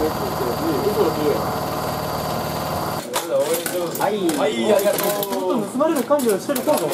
はい、はい、ありがとう。盗まれる管理をしてる方が多い。